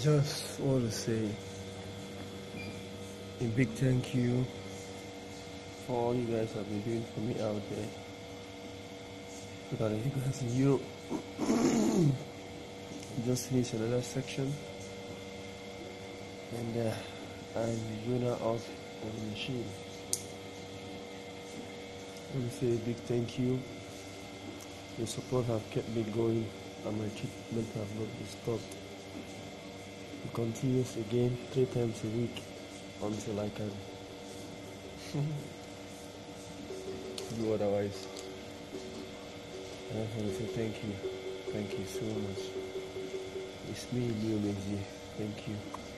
just want to say a big thank you for all you guys have been doing for me out there. Look at you guys in Europe. Just finished another section, and I'm winner of the machine. I want to say a big thank you. Your support have kept me going, and my treatment have not been stopped. It continues again 3 times a week until I can do otherwise. I just want to say thank you so much. It's me, Leo Mezi. Thank you.